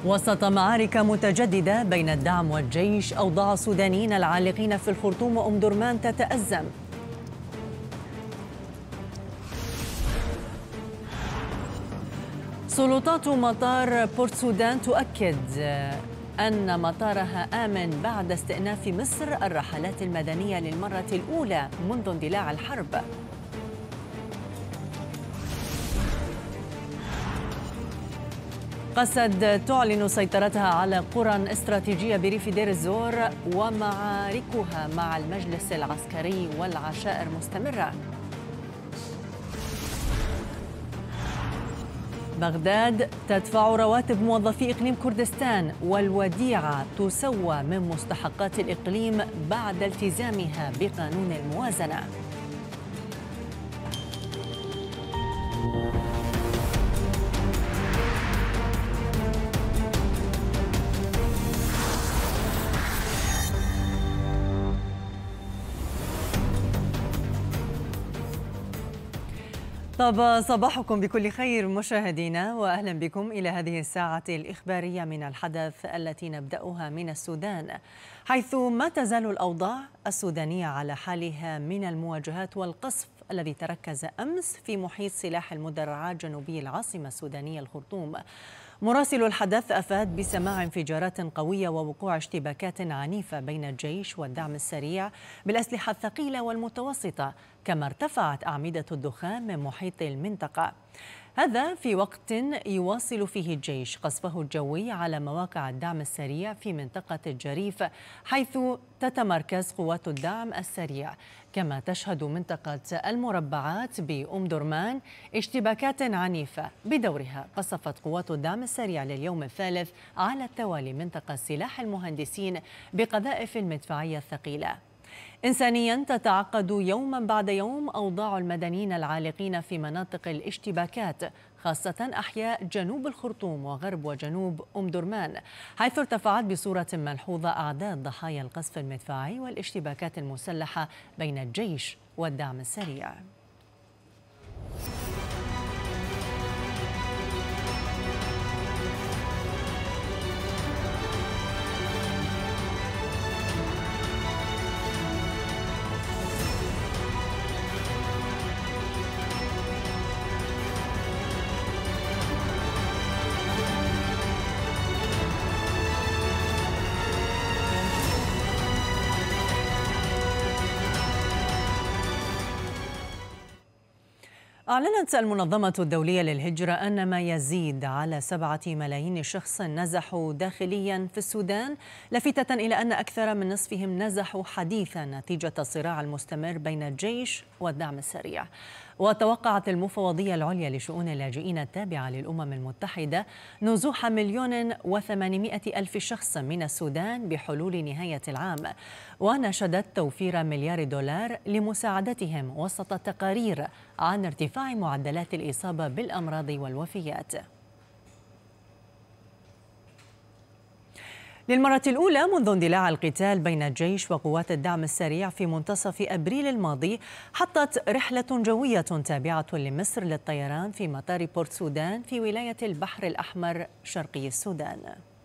وسط معارك متجددة بين الدعم والجيش، أوضاع السودانيين العالقين في الخرطوم وأم درمان تتأزم. سلطات مطار بورت سودان تؤكد أن مطارها آمن بعد استئناف مصر الرحلات المدنية للمرة الأولى منذ اندلاع الحرب. قسد تعلن سيطرتها على قرى استراتيجية بريف دير الزور، ومعاركها مع المجلس العسكري والعشائر مستمرة. بغداد تدفع رواتب موظفي إقليم كردستان، والوديعة تسوى من مستحقات الإقليم بعد التزامها بقانون الموازنة. طاب صباحكم بكل خير مشاهدينا، وأهلا بكم إلى هذه الساعة الإخبارية من الحدث التي نبدأها من السودان، حيث ما تزال الأوضاع السودانية على حالها من المواجهات والقصف الذي تركز أمس في محيط سلاح المدرعات جنوبي العاصمة السودانية الخرطوم. مراسل الحدث أفاد بسماع انفجارات قوية ووقوع اشتباكات عنيفة بين الجيش والدعم السريع بالأسلحة الثقيلة والمتوسطة، كما ارتفعت أعمدة الدخان من محيط المنطقة. هذا في وقت يواصل فيه الجيش قصفه الجوي على مواقع الدعم السريع في منطقة الجريف، حيث تتمركز قوات الدعم السريع. كما تشهد منطقة المربعات بأم درمان اشتباكات عنيفة، بدورها قصفت قوات الدعم السريع لليوم الثالث على التوالي منطقة سلاح المهندسين بقذائف المدفعية الثقيلة. إنسانيا، تتعقد يوما بعد يوم أوضاع المدنيين العالقين في مناطق الاشتباكات، خاصة أحياء جنوب الخرطوم وغرب وجنوب أم درمان، حيث ارتفعت بصورة ملحوظة أعداد ضحايا القصف المدفعي والاشتباكات المسلحة بين الجيش والدعم السريع. أعلنت المنظمة الدولية للهجرة أن ما يزيد على 7 ملايين شخص نزحوا داخليا في السودان، لافتة إلى أن أكثر من نصفهم نزحوا حديثا نتيجة الصراع المستمر بين الجيش والدعم السريع. وتوقعت المفوضية العليا لشؤون اللاجئين التابعة للأمم المتحدة نزوح 1,800,000 شخص من السودان بحلول نهاية العام، ونشدت توفير مليار دولار لمساعدتهم وسط تقارير عن ارتفاع معدلات الإصابة بالأمراض والوفيات. للمرة الأولى منذ اندلاع القتال بين الجيش وقوات الدعم السريع في منتصف أبريل الماضي، حطت رحلة جوية تابعة لمصر للطيران في مطار بورت سودان في ولاية البحر الأحمر شرقي السودان.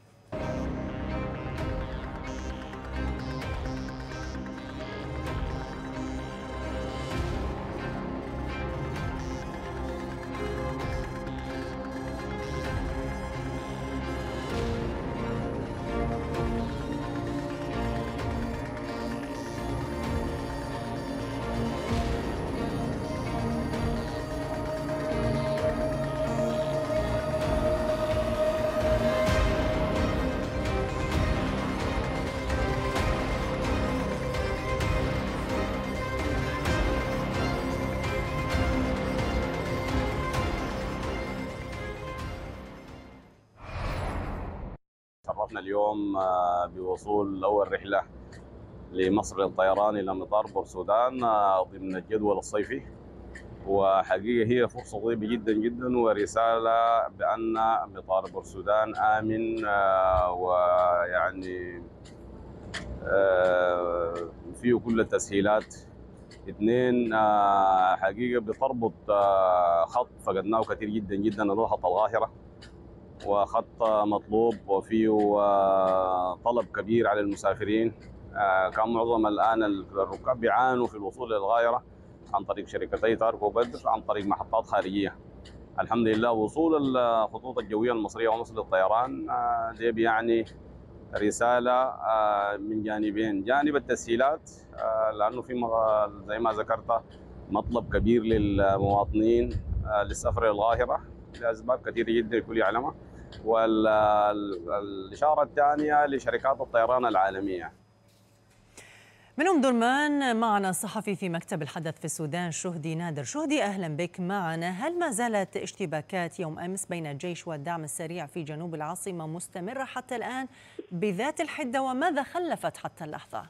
شرفنا اليوم بوصول أول رحلة لمصر للطيران إلى مطار بور سودان ضمن الجدول الصيفي، وحقيقة هي فرصة طيبة جدا جدا ورسالة بأن مطار بور سودان آمن ويعني فيه كل التسهيلات. اثنين، حقيقة بتربط خط فقدناه كثير جدا جدا، اللي هو خط القاهرة، وخط مطلوب وفيه طلب كبير على المسافرين. كان معظم الآن الركاب بيعانوا في الوصول إلى الغايرة عن طريق شركتي تاركو وبدر عن طريق محطات خارجية. الحمد لله وصول الخطوط الجوية المصرية ومصر للطيران ده بيعني رسالة من جانبين، جانب التسهيلات لأنه في زي ما ذكرت مطلب كبير للمواطنين للسفر إلى القاهرة لأسباب كثيرة جدا الكل يعلمها، والإشارة الثانية لشركات الطيران العالمية. من أم درمان معنا الصحفي في مكتب الحدث في السودان شهدي نادر. شهدي أهلا بك معنا. هل ما زالت اشتباكات يوم أمس بين الجيش والدعم السريع في جنوب العاصمة مستمرة حتى الآن بذات الحدة، وماذا خلفت حتى اللحظة؟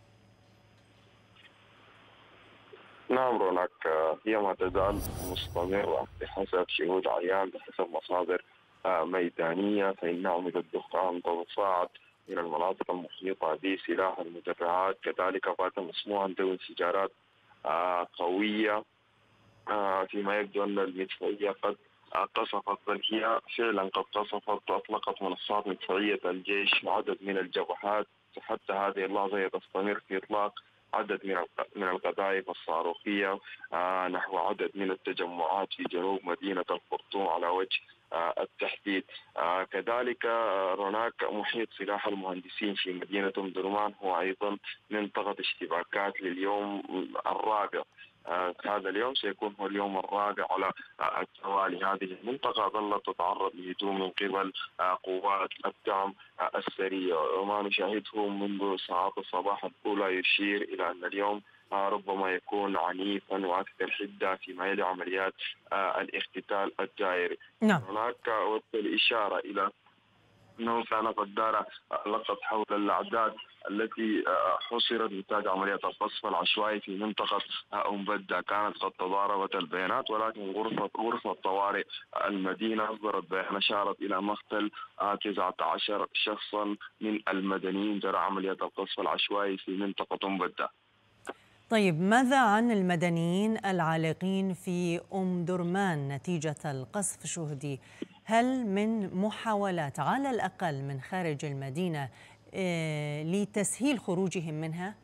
نعم رونق، هي ما تزال مستمرة بحسب شهود عيان بحسب مصادر ميدانية، فإن عملية الدخان تتصاعد من المناطق المحيطة بسلاح المدرعات. كذلك بات مسموعا ذوي انفجارات قوية، فيما يبدو أن المدفعية قد قصفت، بل هي فعلا قد قصفت وأطلقت منصات مدفعية الجيش وعدد من الجبهات. حتى هذه اللحظة هي تستمر في إطلاق عدد من القذائف الصاروخية نحو عدد من التجمعات في جنوب مدينة الخرطوم على وجه التحديد. كذلك هناك محيط سلاح المهندسين في مدينة أم درمان هو أيضا منطقة اشتباكات لليوم الرابع. هذا اليوم سيكون هو اليوم الرابع على التوالي. هذه المنطقة ظلت تتعرض لهجوم من قبل قوات الدعم السريع، وما نشاهده منذ ساعات الصباح الأولى يشير إلى أن اليوم ربما يكون عنيفا وأكثر حدة فيما يلي عمليات الاغتيال الدائري. نعم. هناك وقت الإشارة إلى أنه كان قد دار لقط حول الأعداد التي حصرت نتاج عمليات القصف العشوائي في منطقة أم بدة. كانت قد تضاربت البيانات، ولكن غرفة طوارئ المدينة أصدرت بيان أشارت إلى مقتل 19 شخصا من المدنيين جرى عمليات القصف العشوائي في منطقة أم بدة. طيب، ماذا عن المدنيين العالقين في أم درمان نتيجة القصف شهدي؟ هل من محاولات على الأقل من خارج المدينة لتسهيل خروجهم منها؟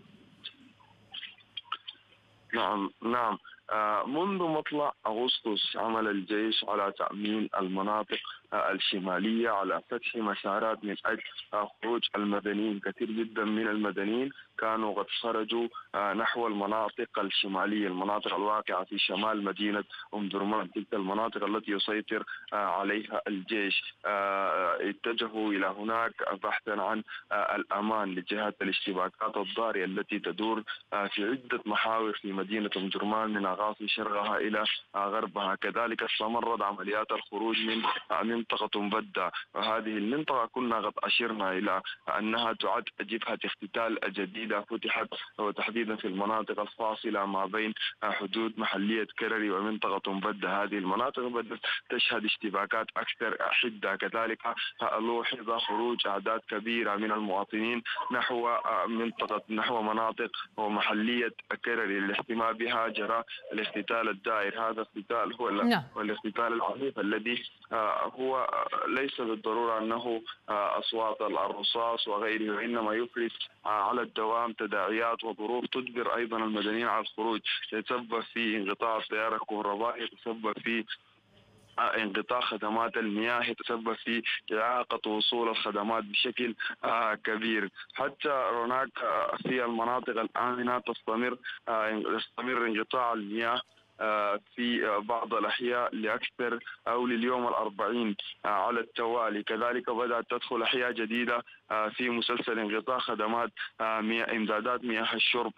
نعم. منذ مطلع أغسطس عمل الجيش على تأمين المناطق الشمالية، على فتح مسارات من أجل خروج المدنيين. كثير جدا من المدنيين كانوا قد خرجوا نحو المناطق الشمالية، المناطق الواقعة في شمال مدينة أم درمان، تلك المناطق التي يسيطر عليها الجيش. اتجهوا إلى هناك بحثا عن الأمان لجهة الاشتباكات الضارية التي تدور في عدة محاور في مدينة أم درمان من أغاصي شرقها إلى غربها. كذلك استمرت عمليات الخروج من منطقة بدة، وهذه المنطقة كنا قد أشرنا إلى أنها تعد جبهة اغتيال جديدة فتحت، وتحديدا في المناطق الفاصلة ما بين حدود محلية كرري ومنطقة بدة. هذه المناطق بدأت تشهد اشتباكات أكثر حدة. كذلك لوحظ خروج أعداد كبيرة من المواطنين نحو مناطق ومحلية كرري الاحتماء بها جرى الاغتيال الدائر. هذا الاغتيال هو الاغتيال العنيف الذي هو ليس بالضرورة أنه أصوات الرصاص وغيره، وإنما يفرز على الدوام تداعيات وظروف تجبر أيضا المدنيين على الخروج. يتسبب في انقطاع التيار الكهربائي، يتسبب في انقطاع خدمات المياه، يتسبب في إعاقة وصول الخدمات بشكل كبير. حتى هناك في المناطق الآمنة يستمر انقطاع المياه في بعض الأحياء لأكثر أو لليوم 40 على التوالي. كذلك بدأت تدخل أحياء جديدة في مسلسل انقطاع خدمات إمدادات مياه الشرب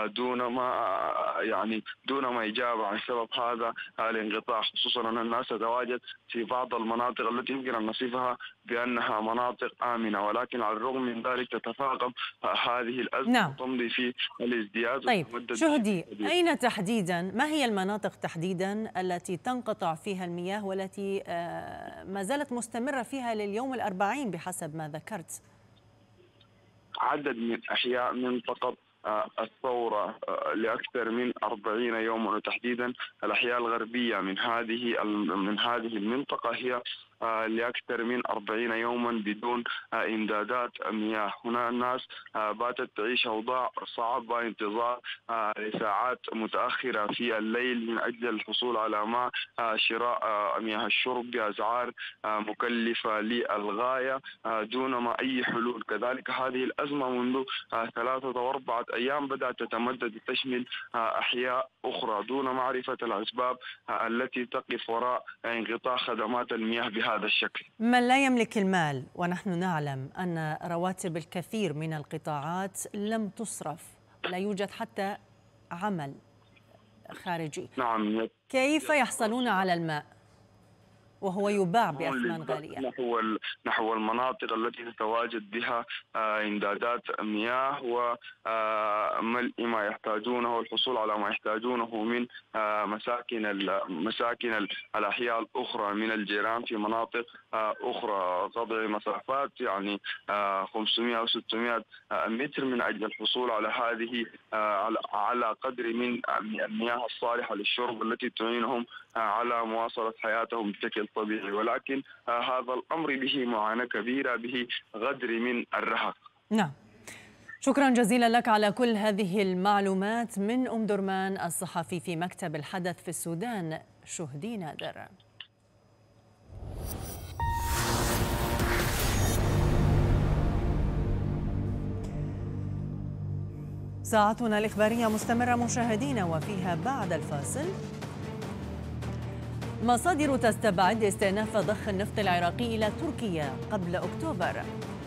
دون ما إجابة عن سبب هذا الانقطاع، خصوصا أن الناس تتواجد في بعض المناطق التي يمكن أن نصفها بأنها مناطق آمنة، ولكن على الرغم من ذلك تتفاقم هذه الأزمة. نعم. وتمضي في الازدياد. طيب شهدي، أين تحديدا، ما هي المناطق تحديدا التي تنقطع فيها المياه والتي ما زالت مستمرة فيها لليوم 40 بحسب ما ذكرت؟ عدد من أحياء منطقة الثورة لأكثر من 40 يوما، وتحديدا الأحياء الغربية من هذه المنطقة هي لأكثر من 40 يوما بدون إمدادات مياه. هنا الناس باتت تعيش أوضاع صعبة، انتظار لساعات متأخرة في الليل من أجل الحصول على ماء، شراء مياه الشرب بأسعار مكلفة للغاية دون ما أي حلول. كذلك هذه الأزمة منذ 3 و4 أيام بدأت تتمدد وتشمل أحياء أخرى دون معرفة الأسباب التي تقف وراء انقطاع خدمات المياه بهذا الشكل. من لا يملك المال، ونحن نعلم أن رواتب الكثير من القطاعات لم تصرف، لا يوجد حتى عمل خارجي. نعم. كيف يحصلون على الماء وهو يباع بأثمان غالية؟ نحو المناطق التي تتواجد بها إمدادات مياه وملء ما يحتاجونه والحصول على ما يحتاجونه من مساكن الأحياء الأخرى من الجيران في مناطق أخرى، قطع مسافات يعني 500 أو 600 متر من أجل الحصول على هذه على قدر من المياه الصالحة للشرب التي تعينهم على مواصلة حياتهم بشكل طبيعي. ولكن هذا الأمر به معاناة كبيرة، به غدر من الرهق. نعم، شكرا جزيلا لك على كل هذه المعلومات من أم درمان، الصحفي في مكتب الحدث في السودان شهدي نادر. ساعتنا الإخبارية مستمرة مشاهدينا، وفيها بعد الفاصل مصادر تستبعد استئناف ضخ النفط العراقي إلى تركيا قبل أكتوبر.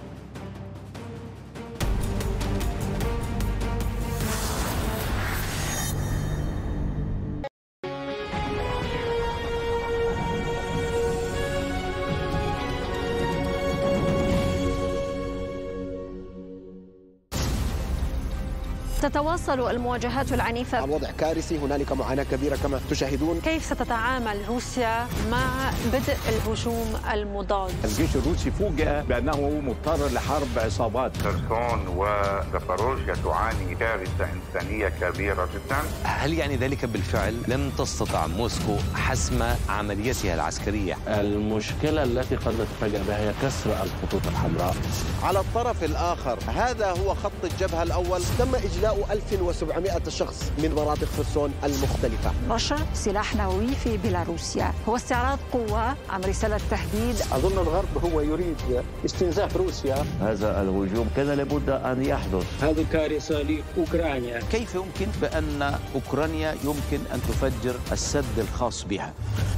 تتواصل المواجهات العنيفة. الوضع كارثي، هنالك معاناة كبيرة كما تشاهدون. كيف ستتعامل روسيا مع بدء الهجوم المضاد؟ الجيش الروسي فوجئ بأنه مضطر لحرب عصابات. خرسون وزاباروجيا تعاني كارثة إنسانية كبيرة جدا. هل يعني ذلك بالفعل لم تستطع موسكو حسم عمليتها العسكرية؟ المشكلة التي قد نتفاجأ بها هي كسر الخطوط الحمراء. على الطرف الآخر هذا هو خط الجبهة الأول، تم إجلاء 1700 شخص من مناطق خرسون المختلفة. نشر سلاح نووي في بيلاروسيا هو استعراض قوة عن رسالة تهديد. أظن الغرب هو يريد استنزاف روسيا. هذا الهجوم كان لابد أن يحدث. هذه كارثة لأوكرانيا. كيف يمكن بأن أوكرانيا يمكن أن تفجر السد الخاص بها؟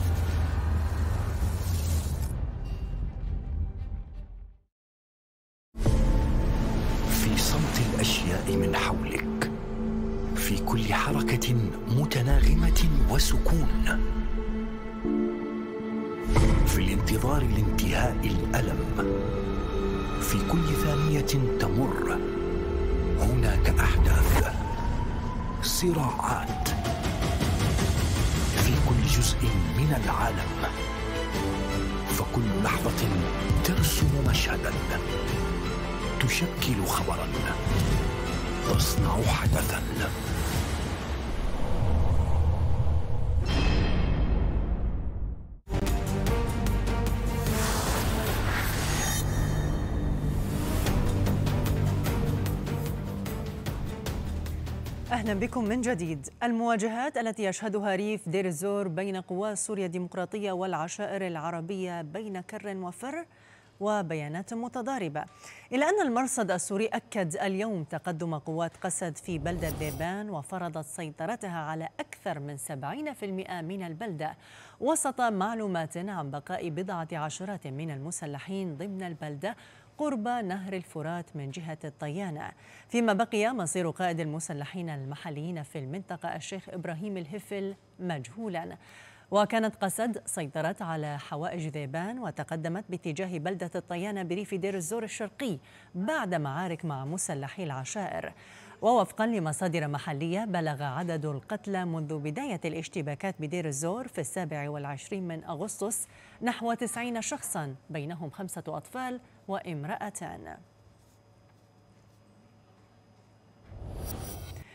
في صمت الأشياء من حولك، في كل حركة متناغمة وسكون، في الانتظار لانتهاء الألم، في كل ثانية تمر هناك أحداث، صراعات، في كل جزء من العالم، فكل لحظة ترسم مشهدا، تشكل خبرا، تصنع حدثا. أهلا بكم من جديد. المواجهات التي يشهدها ريف دير الزور بين قوى سوريا الديمقراطية والعشائر العربية بين كر وفر وبيانات متضاربة، إلى أن المرصد السوري أكد اليوم تقدم قوات قسد في بلدة ذيبان وفرضت سيطرتها على أكثر من 70% من البلدة، وسط معلومات عن بقاء بضعة عشرات من المسلحين ضمن البلدة قرب نهر الفرات من جهة الطيانة، فيما بقي مصير قائد المسلحين المحليين في المنطقة الشيخ إبراهيم الهفل مجهولا. وكانت قسد سيطرت على حوائج ذيبان وتقدمت باتجاه بلدة الطيانة بريف دير الزور الشرقي بعد معارك مع مسلحي العشائر. ووفقا لمصادر محلية بلغ عدد القتلى منذ بداية الاشتباكات بدير الزور في 27 من أغسطس نحو 90 شخصا، بينهم 5 أطفال وامرأتان.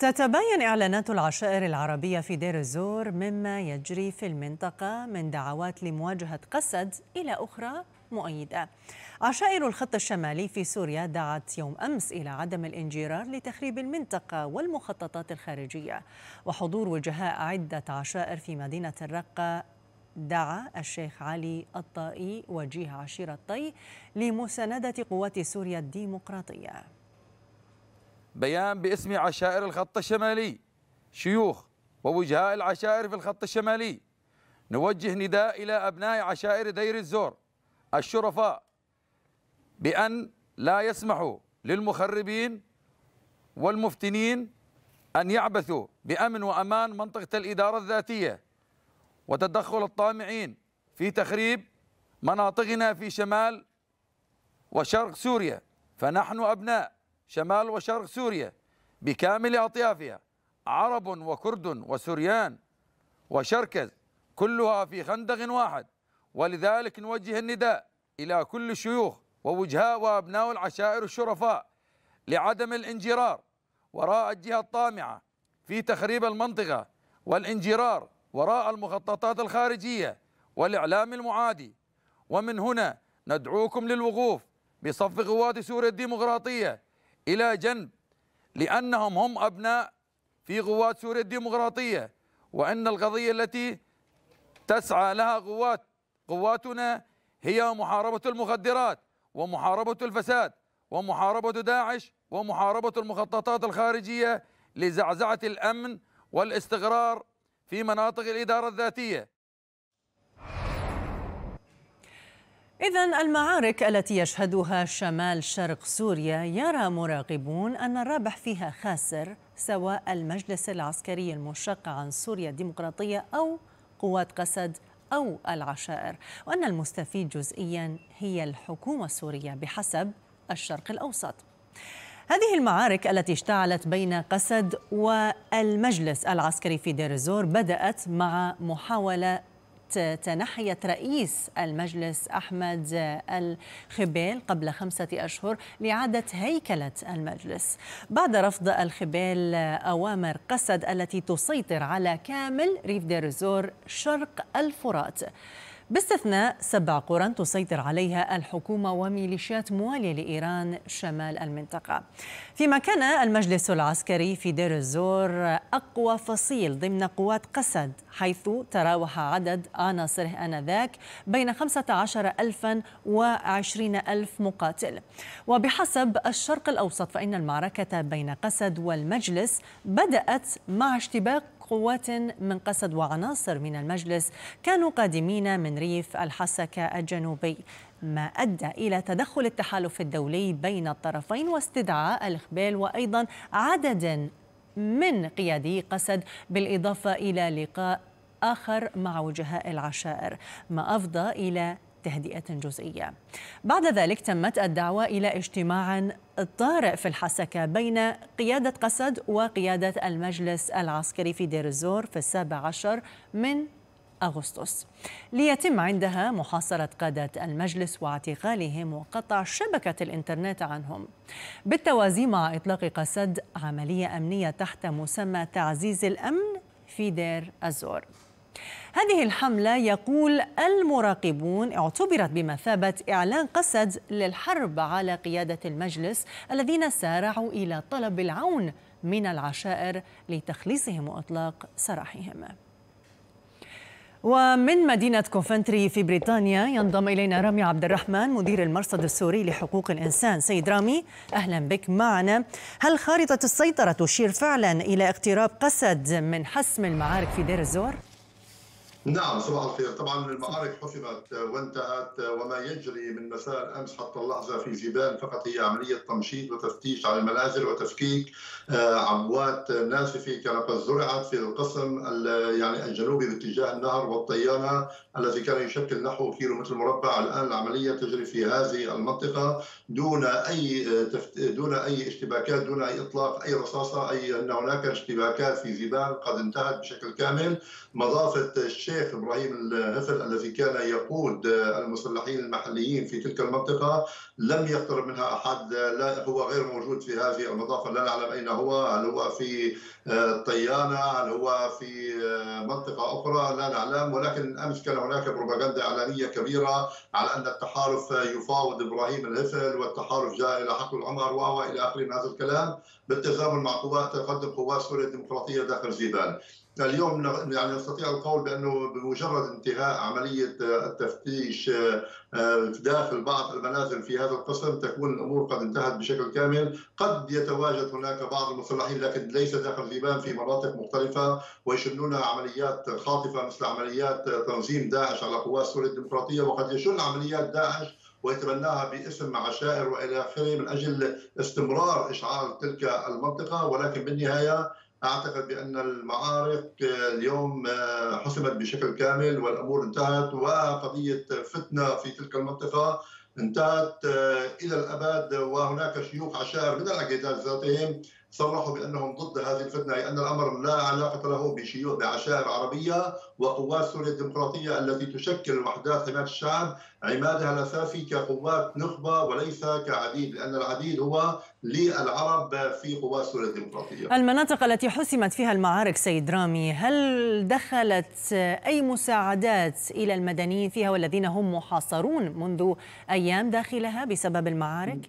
تتباين إعلانات العشائر العربية في دير الزور مما يجري في المنطقة من دعوات لمواجهة قسد إلى أخرى مؤيدة. عشائر الخط الشمالي في سوريا دعت يوم أمس إلى عدم الانجرار لتخريب المنطقة والمخططات الخارجية، وحضور وجهاء عدة عشائر في مدينة الرقة دعا الشيخ علي الطائي وجيه عشيرة طي لمساندة قوات سوريا الديمقراطية. بيان باسم عشائر الخط الشمالي، شيوخ ووجهاء العشائر في الخط الشمالي، نوجه نداء إلى أبناء عشائر دير الزور الشرفاء بأن لا يسمحوا للمخربين والمفتنين أن يعبثوا بأمن وأمان منطقة الإدارة الذاتية وتدخل الطامعين في تخريب مناطقنا في شمال وشرق سوريا. فنحن أبناء شمال وشرق سوريا بكامل أطيافها، عرب وكرد وسوريان وشركز، كلها في خندق واحد، ولذلك نوجه النداء إلى كل الشيوخ ووجهاء وأبناء العشائر الشرفاء لعدم الانجرار وراء الجهة الطامعة في تخريب المنطقة والانجرار وراء المخططات الخارجية والإعلام المعادي. ومن هنا ندعوكم للوقوف بصف قوات سوريا الديمقراطية إلى جنب، لأنهم هم أبناء في قوات سوريا الديمقراطية، وأن القضية التي تسعى لها قواتنا هي محاربة المخدرات ومحاربة الفساد ومحاربة داعش ومحاربة المخططات الخارجية لزعزعة الأمن والاستقرار في مناطق الإدارة الذاتية. إذن المعارك التي يشهدها شمال شرق سوريا يرى مراقبون أن الرابح فيها خاسر، سواء المجلس العسكري المنشق عن سوريا الديمقراطية أو قوات قسد أو العشائر، وأن المستفيد جزئيا هي الحكومة السورية بحسب الشرق الأوسط. هذه المعارك التي اشتعلت بين قسد والمجلس العسكري في دير الزور بدأت مع محاولة تنحية رئيس المجلس أحمد الخبيل قبل 5 أشهر لإعادة هيكلة المجلس بعد رفض الخبيل أوامر قسد التي تسيطر على كامل ريف دير الزور شرق الفرات، باستثناء 7 قرى تسيطر عليها الحكومة وميليشيات موالية لإيران شمال المنطقة. فيما كان المجلس العسكري في دير الزور أقوى فصيل ضمن قوات قسد، حيث تراوح عدد عناصره آنذاك بين 15,000 و20,000 مقاتل. وبحسب الشرق الأوسط فإن المعركة بين قسد والمجلس بدأت مع اشتباك قوات من قسد وعناصر من المجلس كانوا قادمين من ريف الحسكة الجنوبي، ما أدى إلى تدخل التحالف الدولي بين الطرفين واستدعاء الخبيل وأيضا عدد من قيادي قسد، بالإضافة إلى لقاء آخر مع وجهاء العشائر، ما أفضى إلى تهدئة جزئية. بعد ذلك تمت الدعوة إلى اجتماع طارئ في الحسكة بين قيادة قسد وقيادة المجلس العسكري في دير الزور في 17 من أغسطس، ليتم عندها محاصرة قادة المجلس واعتقالهم وقطع شبكة الإنترنت عنهم، بالتوازي مع إطلاق قسد عملية أمنية تحت مسمى تعزيز الأمن في دير الزور. هذه الحملة يقول المراقبون اعتبرت بمثابة إعلان قسد للحرب على قيادة المجلس الذين سارعوا إلى طلب العون من العشائر لتخليصهم وإطلاق سراحهم. ومن مدينة كوفنتري في بريطانيا ينضم إلينا رامي عبد الرحمن مدير المرصد السوري لحقوق الإنسان. سيد رامي، أهلا بك معنا. هل خارطة السيطرة تشير فعلا إلى اقتراب قسد من حسم المعارك في دير الزور؟ نعم، صباح الخير. طبعا المعارك حسمت وانتهت، وما يجري من مساء الامس حتى اللحظه في جبال فقط هي عمليه تمشيط وتفتيش على المنازل وتفكيك عبوات ناسفه كانت قد زرعت في القسم يعني الجنوبي باتجاه النهر والطيانه الذي كان يشكل نحو كيلومتر مربع. الان العمليه تجري في هذه المنطقه دون اي اشتباكات، دون اي اطلاق اي رصاصه، اي ان هناك اشتباكات في جبال قد انتهت بشكل كامل. مضافه الشيء الشيخ إبراهيم الهفل الذي كان يقود المسلحين المحليين في تلك المنطقة لم يقترب منها أحد. لا، هو غير موجود في هذه المضافة، لا نعلم أين هو، هل هو في الطيانة، هل هو في منطقة أخرى، لا نعلم. ولكن أمس كان هناك بروباغندا إعلامية كبيرة على أن التحالف يفاوض إبراهيم الهفل والتحالف جاء إلى حقل العمر وإلى آخره من هذا الكلام، بالتزامن مع تقدم قوات سوريا الديمقراطية داخل زيبان. اليوم يعني نستطيع القول بأنه بمجرد انتهاء عملية التفتيش داخل بعض المنازل في هذا القسم تكون الأمور قد انتهت بشكل كامل. قد يتواجد هناك بعض المسلحين لكن ليس داخل زيبان، في مناطق مختلفة، ويشنون عمليات خاطفة مثل عمليات تنظيم داعش على قوات سوريا الديمقراطية، وقد يشن عمليات داعش ويتبناها باسم عشائر والى اخره من اجل استمرار اشعال تلك المنطقه. ولكن بالنهايه اعتقد بان المعارك اليوم حسمت بشكل كامل والامور انتهت، وقضيه فتنه في تلك المنطقه انتهت الى الابد. وهناك شيوخ عشائر من العقيدات ذاتهم صرحوا بانهم ضد هذه الفتنه، لان الامر لا علاقه له بعشائر عربيه وقوات سوريا الديمقراطيه التي تشكل وحدات حمايه الشعب عمادها الاساسي كقوات نخبه وليس كعديد، لان العديد هو للعرب في قوات سوريا الديمقراطيه. المناطق التي حسمت فيها المعارك سيد رامي، هل دخلت اي مساعدات الى المدنيين فيها والذين هم محاصرون منذ ايام داخلها بسبب المعارك؟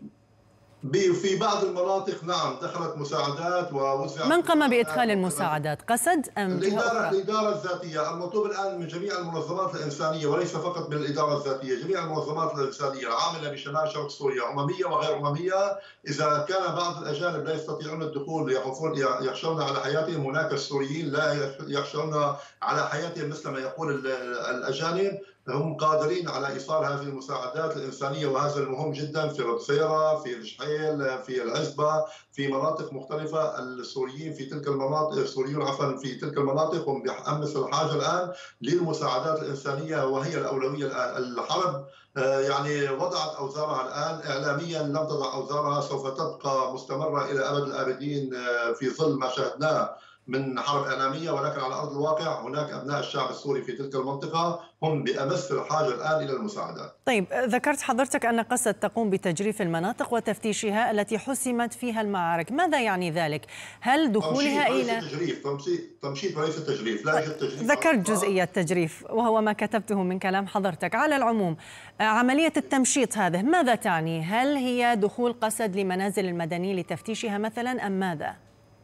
في بعض المناطق نعم دخلت مساعدات ووزعت. من قام بإدخال المساعدات؟ قسد أم الإدارة الذاتية؟ المطلوب الآن من جميع المنظمات الإنسانية وليس فقط من الإدارة الذاتية، جميع المنظمات الإنسانية العاملة بشمال شرق سوريا أممية وغير أممية، إذا كان بعض الأجانب لا يستطيعون الدخول يخشون على حياتهم، هناك السوريين لا يخشون على حياتهم مثل ما يقول الأجانب، هم قادرين على إيصال هذه المساعدات الإنسانية، وهذا المهم جدا في ربصيرة، في الشحيل، في العزبة، في مناطق مختلفة. السوريين في تلك المناطق، السوريون عفوا في تلك المناطق هم بأمس الحاجة الآن للمساعدات الإنسانية، وهي الأولوية الآن. الحرب يعني وضعت أوزارها الآن، إعلاميا لم تضع أوزارها، سوف تبقى مستمرة إلى أبد الآبدين في ظل ما شاهدناه من حرب إعلامية، ولكن على أرض الواقع هناك أبناء الشعب السوري في تلك المنطقة هم بأمس الحاجة الآن إلى المساعدات. طيب، ذكرت حضرتك أن قسد تقوم بتجريف المناطق وتفتيشها التي حسمت فيها المعارك، ماذا يعني ذلك؟ هل دخولها إلى تمشيط وليس تجريف؟ لا يوجد تجريف. ذكرت جزئية تجريف وهو ما كتبته من كلام حضرتك. على العموم عملية التمشيط هذه ماذا تعني؟ هل هي دخول قسد لمنازل المدنيين لتفتيشها مثلا أم ماذا؟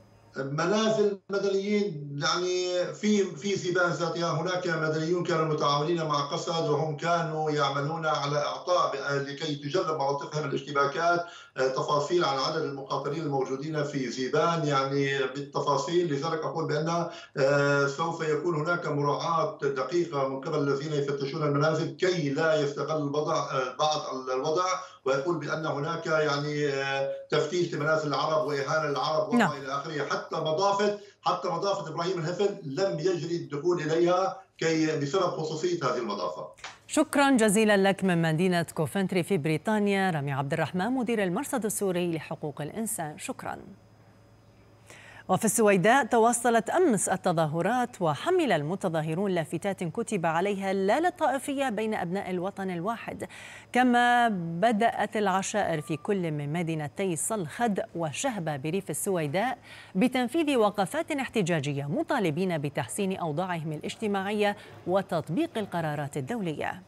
منازل مدنيين يعني في زيبان ذاتها هناك مدنيون كانوا متعاونين مع قسد، وهم كانوا يعملون على اعطاء لكي تجنب مناطقهم الاشتباكات تفاصيل عن عدد المقاتلين الموجودين في زيبان، يعني بالتفاصيل. لذلك اقول بان سوف يكون هناك مراعاة دقيقة من قبل الذين يفتشون المنازل كي لا يستغل بعض الوضع ويقول بان هناك يعني تفتيش لمنازل العرب واهانه للعرب والى اخره. حتى مضافه ابراهيم الهفل لم يجري الدخول اليها بسبب خصوصيه هذه المضافه. شكرا جزيلا لك من مدينه كوفنتري في بريطانيا رامي عبد الرحمن مدير المرصد السوري لحقوق الانسان، شكرا. وفي السويداء تواصلت أمس التظاهرات، وحمل المتظاهرون لافتات كتب عليها لا للطائفية بين أبناء الوطن الواحد. كما بدأت العشائر في كل من مدينتي صلخد وشهبة بريف السويداء بتنفيذ وقفات احتجاجية مطالبين بتحسين أوضاعهم الاجتماعية وتطبيق القرارات الدولية.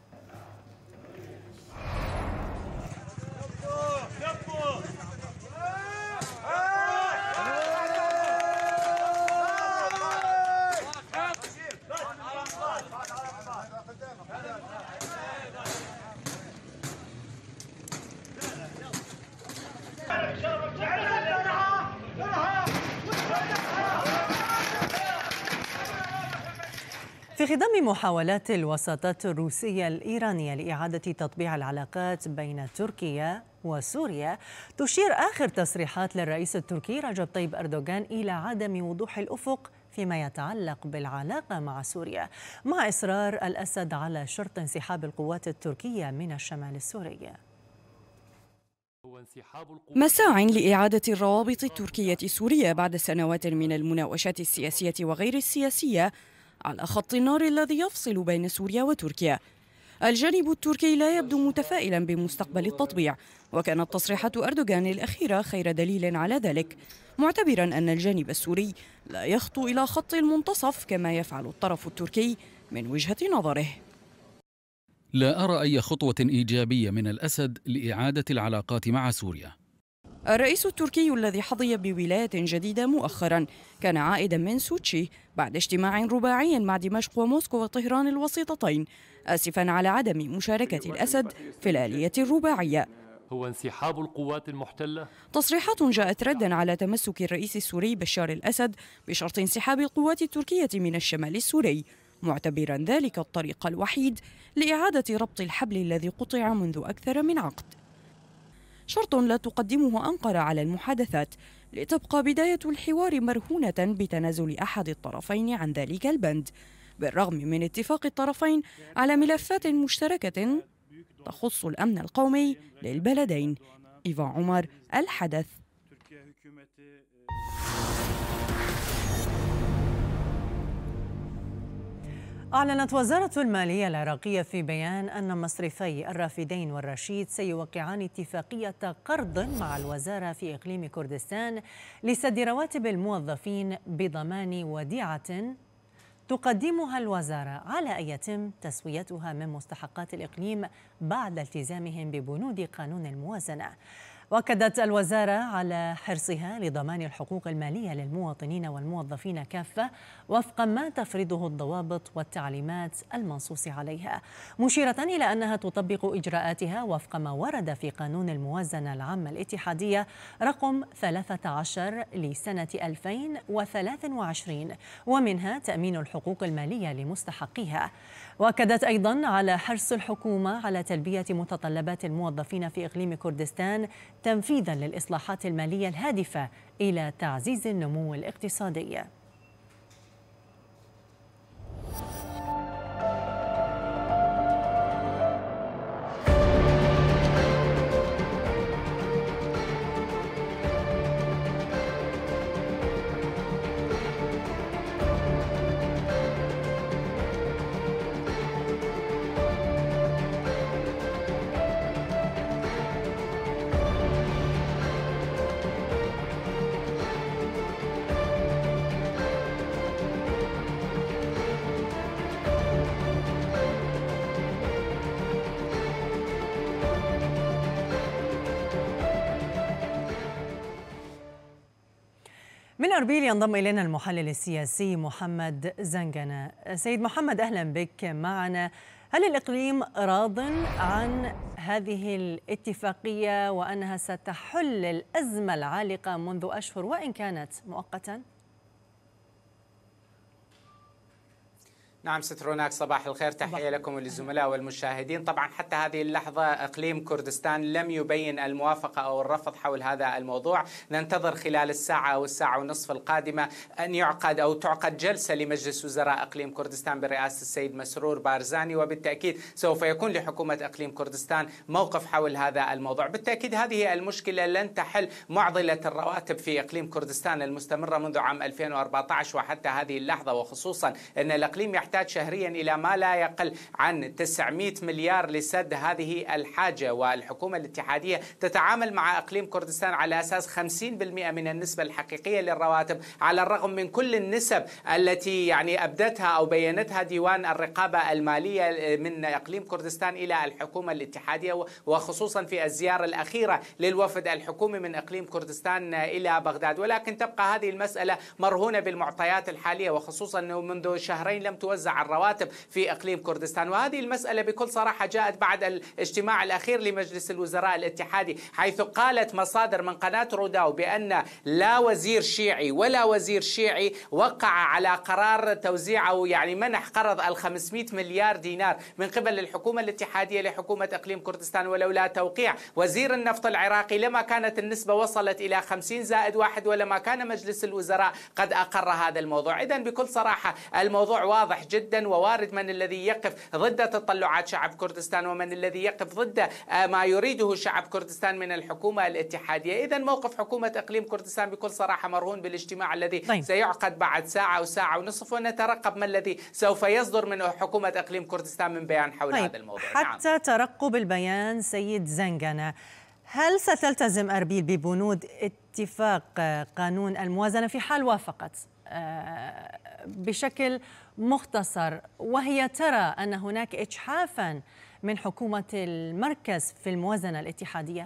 في خضم محاولات الوساطات الروسية الإيرانية لإعادة تطبيع العلاقات بين تركيا وسوريا، تشير آخر تصريحات للرئيس التركي رجب طيب أردوغان إلى عدم وضوح الأفق فيما يتعلق بالعلاقة مع سوريا، مع إصرار الأسد على شرط انسحاب القوات التركية من الشمال السوري. مساع لإعادة الروابط التركية السورية بعد سنوات من المناوشات السياسية وغير السياسية على خط النار الذي يفصل بين سوريا وتركيا. الجانب التركي لا يبدو متفائلا بمستقبل التطبيع، وكانت تصريحات أردوغان الأخيرة خير دليل على ذلك، معتبرا أن الجانب السوري لا يخطو إلى خط المنتصف كما يفعل الطرف التركي من وجهة نظره. لا أرى أي خطوة إيجابية من الأسد لإعادة العلاقات مع سوريا. الرئيس التركي الذي حظي بولاية جديدة مؤخرا كان عائدا من سوتشي بعد اجتماع رباعي مع دمشق وموسكو وطهران الوسيطتين، آسفا على عدم مشاركة الأسد في الآلية الرباعية. هو انسحاب القوات المحتلة. تصريحات جاءت ردا على تمسك الرئيس السوري بشار الأسد بشرط انسحاب القوات التركية من الشمال السوري، معتبرا ذلك الطريق الوحيد لإعادة ربط الحبل الذي قطع منذ أكثر من عقد، شرط لا تقدمه أنقرة على المحادثات لتبقى بداية الحوار مرهونة بتنازل أحد الطرفين عن ذلك البند، بالرغم من اتفاق الطرفين على ملفات مشتركة تخص الأمن القومي للبلدين. إيفا عمر، الحدث. أعلنت وزارة المالية العراقية في بيان أن مصرفي الرافدين والرشيد سيوقعان اتفاقية قرض مع الوزارة في إقليم كردستان لسد رواتب الموظفين بضمان وديعة تقدمها الوزارة على أن يتم تسويتها من مستحقات الإقليم بعد التزامهم ببنود قانون الموازنة. وأكدت الوزارة على حرصها لضمان الحقوق المالية للمواطنين والموظفين كافة وفق ما تفرضه الضوابط والتعليمات المنصوص عليها، مشيرة إلى أنها تطبق إجراءاتها وفق ما ورد في قانون الموازنة العامة الاتحادية رقم 13 لسنة 2023، ومنها تأمين الحقوق المالية لمستحقيها. وأكدت أيضا على حرص الحكومة على تلبية متطلبات الموظفين في إقليم كردستان تنفيذا للإصلاحات المالية الهادفة إلى تعزيز النمو الاقتصادي. من أربيل ينضم إلينا المحلل السياسي محمد زنجنة. سيد محمد، أهلا بك معنا. هل الإقليم راض عن هذه الاتفاقية وأنها ستحل الأزمة العالقة منذ أشهر وإن كانت مؤقتا؟ نعم ست روناك، صباح الخير، تحية لكم وللزملاء والمشاهدين. طبعا حتى هذه اللحظة إقليم كردستان لم يبين الموافقة أو الرفض حول هذا الموضوع. ننتظر خلال الساعة أو الساعة ونصف القادمة أن يعقد أو تعقد جلسة لمجلس وزراء إقليم كردستان برئاسة السيد مسرور بارزاني، وبالتأكيد سوف يكون لحكومة إقليم كردستان موقف حول هذا الموضوع. بالتأكيد هذه المشكلة لن تحل معضلة الرواتب في إقليم كردستان المستمرة منذ عام 2014 وحتى هذه اللحظة، وخصوصا أن الإقليم يحتاج شهريا إلى ما لا يقل عن 900 مليار لسد هذه الحاجة، والحكومة الاتحادية تتعامل مع إقليم كردستان على أساس 50% من النسبة الحقيقية للرواتب، على الرغم من كل النسب التي أبدتها أو بينتها ديوان الرقابة المالية من إقليم كردستان إلى الحكومة الاتحادية، وخصوصا في الزيارة الأخيرة للوفد الحكومي من إقليم كردستان إلى بغداد. ولكن تبقى هذه المسألة مرهونة بالمعطيات الحالية، وخصوصا أنه منذ شهرين لم توزع الرواتب في إقليم كردستان. وهذه المسألة بكل صراحة جاءت بعد الاجتماع الأخير لمجلس الوزراء الاتحادي، حيث قالت مصادر من قناة روداو بأن لا وزير شيعي ولا وزير شيعي وقع على قرار توزيع أو منح قرض 500 مليار دينار من قبل الحكومة الاتحادية لحكومة إقليم كردستان، ولولا توقيع وزير النفط العراقي لما كانت النسبة وصلت إلى 50+1، ولما كان مجلس الوزراء قد أقر هذا الموضوع. إذن بكل صراحة الموضوع واضح جدا، ووارد من الذي يقف ضد تطلعات شعب كردستان ومن الذي يقف ضد ما يريده شعب كردستان من الحكومة الاتحادية. إذن موقف حكومة إقليم كردستان بكل صراحة مرهون بالاجتماع الذي سيعقد بعد ساعة أو ساعة ونصف، ونترقب ما الذي سوف يصدر من حكومة إقليم كردستان من بيان حول هذا الموضوع. حتى ترقب البيان سيد زنجنة، هل ستلتزم أربيل ببنود اتفاق قانون الموازنة في حال وافقت بشكل مختصر، وهي ترى أن هناك إجحافا من حكومة المركز في الموازنة الاتحادية؟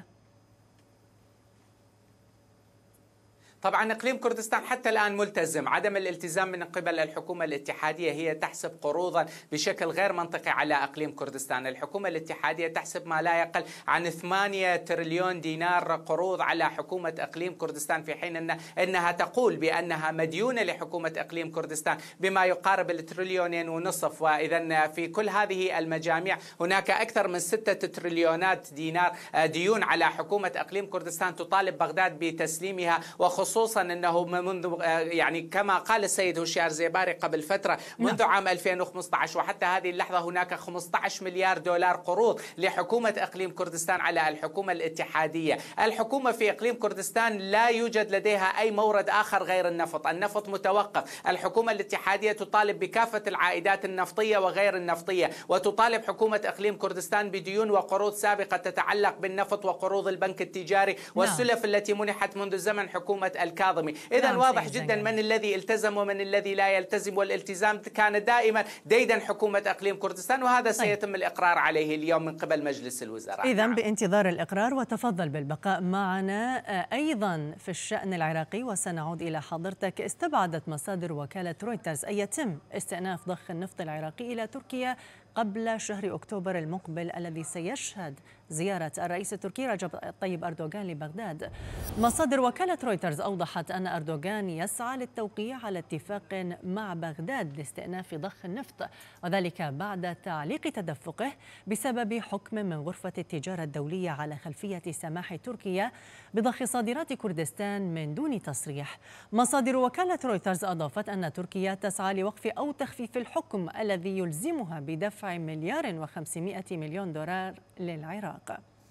طبعا إقليم كردستان حتى الآن ملتزم. عدم الالتزام من قبل الحكومة الاتحادية هي تحسب قروضا بشكل غير منطقي على إقليم كردستان. الحكومة الاتحادية تحسب ما لا يقل عن 8 تريليون دينار قروض على حكومة إقليم كردستان، في حين أنها تقول بأنها مديونة لحكومة إقليم كردستان بما يقارب التريليونين ونصف. وإذا في كل هذه المجاميع هناك أكثر من 6 تريليونات دينار ديون على حكومة إقليم كردستان تطالب بغداد بتسليمها، وخصوصا أنه منذ يعني كما قال السيد هوشيار زيباري قبل فترة منذ عام 2015 وحتى هذه اللحظة هناك 15 مليار دولار قروض لحكومة إقليم كردستان على الحكومة الاتحادية. الحكومة في إقليم كردستان لا يوجد لديها أي مورد آخر غير النفط، النفط متوقف. الحكومة الاتحادية تطالب بكافة العائدات النفطية وغير النفطية، وتطالب حكومة إقليم كردستان بديون وقروض سابقة تتعلق بالنفط وقروض البنك التجاري والسلف التي منحت منذ زمن حكومة الكاظمي. إذن واضح جدا من الذي التزم ومن الذي لا يلتزم، والالتزام كان دائما ديدا حكومة إقليم كردستان، وهذا سيتم الإقرار عليه اليوم من قبل مجلس الوزراء. إذن بانتظار الإقرار، وتفضل بالبقاء معنا. أيضا في الشأن العراقي وسنعود إلى حضرتك، استبعدت مصادر وكالة رويترز أن يتم استئناف ضخ النفط العراقي إلى تركيا قبل شهر أكتوبر المقبل الذي سيشهد زيارة الرئيس التركي رجب طيب أردوغان لبغداد. مصادر وكالة رويترز أوضحت أن أردوغان يسعى للتوقيع على اتفاق مع بغداد لاستئناف ضخ النفط، وذلك بعد تعليق تدفقه بسبب حكم من غرفة التجارة الدولية على خلفية سماح تركيا بضخ صادرات كردستان من دون تصريح. مصادر وكالة رويترز أضافت أن تركيا تسعى لوقف أو تخفيف الحكم الذي يلزمها بدفع 1,500,000,000 دولار للعراق.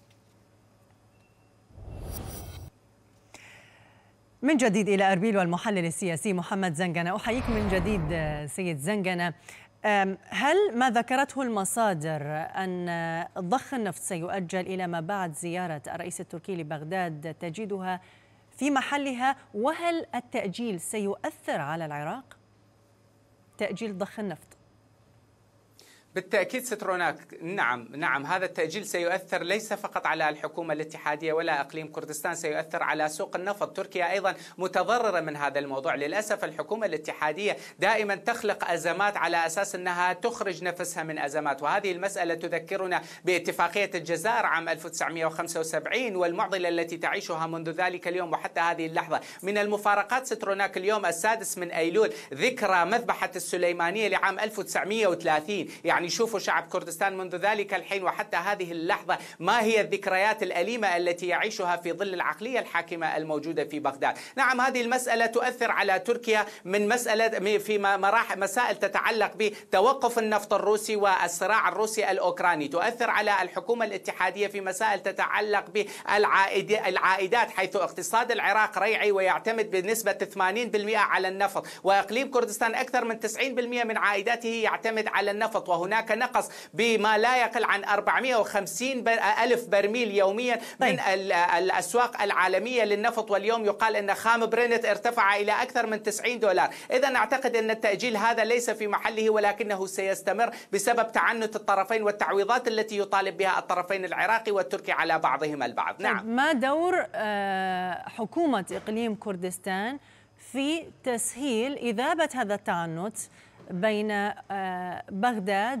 من جديد إلى أربيل والمحلل السياسي محمد زنجنة. أحييك من جديد سيد زنجنة. هل ما ذكرته المصادر أن ضخ النفط سيؤجل إلى ما بعد زيارة الرئيس التركي لبغداد تجدها في محلها؟ وهل التأجيل سيؤثر على العراق؟ تأجيل ضخ النفط. بالتأكيد ستروناك، نعم هذا التأجيل سيؤثر ليس فقط على الحكومة الاتحادية ولا إقليم كردستان، سيؤثر على سوق النفط. تركيا أيضا متضررة من هذا الموضوع. للأسف الحكومة الاتحادية دائما تخلق أزمات على أساس أنها تخرج نفسها من أزمات، وهذه المسألة تذكرنا باتفاقية الجزائر عام 1975 والمعضلة التي تعيشها منذ ذلك اليوم وحتى هذه اللحظة. من المفارقات ستروناك اليوم 6 من أيلول ذكرى مذبحة السليمانية لعام 1930. يعني شوفوا شعب كردستان منذ ذلك الحين وحتى هذه اللحظة ما هي الذكريات الأليمة التي يعيشها في ظل العقلية الحاكمة الموجودة في بغداد. نعم هذه المسألة تؤثر على تركيا من مسألة في مسائل تتعلق بتوقف النفط الروسي والصراع الروسي الأوكراني، تؤثر على الحكومة الاتحادية في مسائل تتعلق بالعائدات، حيث اقتصاد العراق ريعي ويعتمد بنسبة 80% على النفط، وإقليم كردستان أكثر من 90% من عائداته يعتمد على النفط، وهناك نقص بما لا يقل عن 450,000 برميل يوميا من الأسواق العالمية للنفط، واليوم يقال أن خام برنت ارتفع إلى أكثر من 90 دولار. إذن أعتقد أن التأجيل هذا ليس في محله، ولكنه سيستمر بسبب تعنت الطرفين والتعويضات التي يطالب بها الطرفين العراقي والتركي على بعضهما البعض. نعم. ما دور حكومة إقليم كردستان في تسهيل إذابة هذا التعنت بين بغداد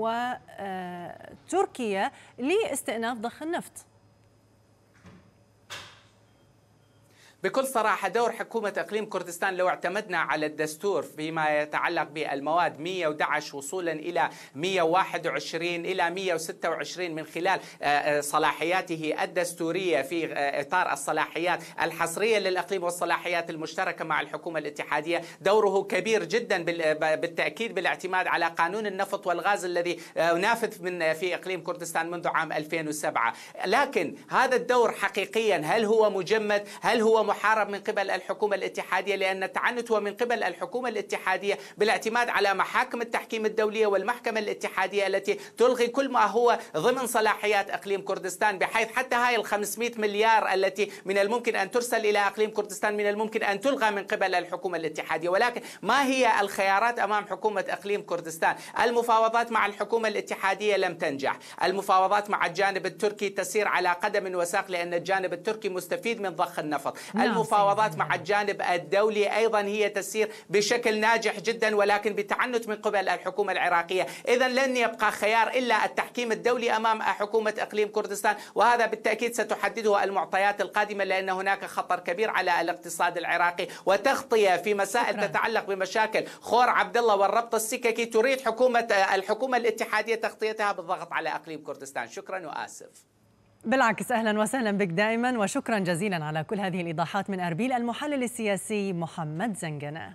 وتركيا لاستئناف ضخ النفط؟ بكل صراحة دور حكومة إقليم كردستان لو اعتمدنا على الدستور فيما يتعلق بالمواد 111 وصولا إلى 121 إلى 126 من خلال صلاحياته الدستورية في إطار الصلاحيات الحصرية للإقليم والصلاحيات المشتركة مع الحكومة الاتحادية، دوره كبير جدا بالتأكيد بالاعتماد على قانون النفط والغاز الذي نافذ في إقليم كردستان منذ عام 2007. لكن هذا الدور حقيقيا هل هو مجمد؟ هل هو محارب من قبل الحكومة الاتحادية؟ لأن التعنت هو من قبل الحكومة الاتحادية بالاعتماد على محاكم التحكيم الدولية والمحكمة الاتحادية التي تلغي كل ما هو ضمن صلاحيات إقليم كردستان، بحيث حتى هاي 500 مليار التي من الممكن أن ترسل إلى إقليم كردستان من الممكن أن تلغى من قبل الحكومة الاتحادية. ولكن ما هي الخيارات أمام حكومة إقليم كردستان؟ المفاوضات مع الحكومة الاتحادية لم تنجح، المفاوضات مع الجانب التركي تسير على قدم وساق لأن الجانب التركي مستفيد من ضخ النفط، المفاوضات مع الجانب الدولي أيضا هي تسير بشكل ناجح جدا ولكن بتعنت من قبل الحكومة العراقية. إذن لن يبقى خيار إلا التحكيم الدولي أمام حكومة إقليم كردستان، وهذا بالتأكيد ستحدده المعطيات القادمة لأن هناك خطر كبير على الاقتصاد العراقي وتغطية في مسائل تتعلق بمشاكل خور عبد الله والربط السككي تريد الحكومة الاتحادية تغطيتها بالضغط على إقليم كردستان. شكرا وآسف. بالعكس، أهلا وسهلا بك دائما وشكرا جزيلا على كل هذه الإيضاحات من أربيل. المحلل السياسي محمد زنجنة.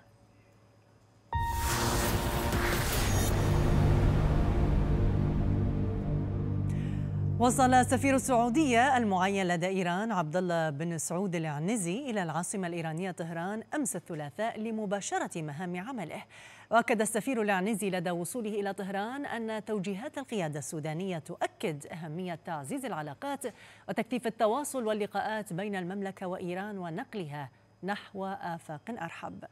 وصل سفير السعودية المعين لدى إيران عبد الله بن سعود العنزي إلى العاصمة الإيرانية طهران أمس الثلاثاء لمباشرة مهام عمله. وأكد السفير العنزي لدى وصوله إلى طهران أن توجيهات القيادة السودانية تؤكد أهمية تعزيز العلاقات وتكثيف التواصل واللقاءات بين المملكة وإيران ونقلها نحو آفاق أرحب.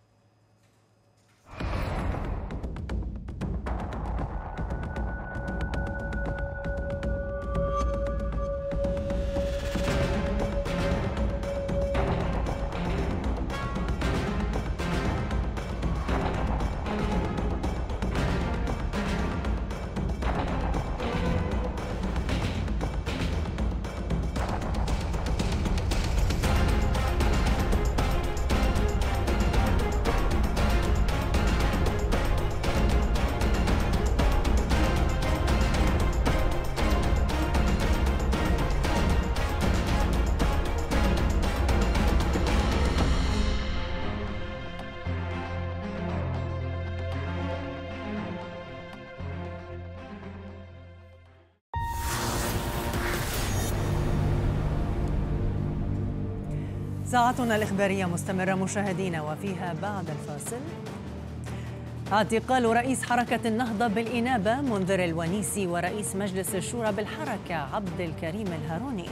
ساعتنا الإخبارية مستمرة مشاهدينا، وفيها بعد الفاصل اعتقال رئيس حركة النهضة بالإنابة منذر الونيسي ورئيس مجلس الشورى بالحركة عبد الكريم الهاروني.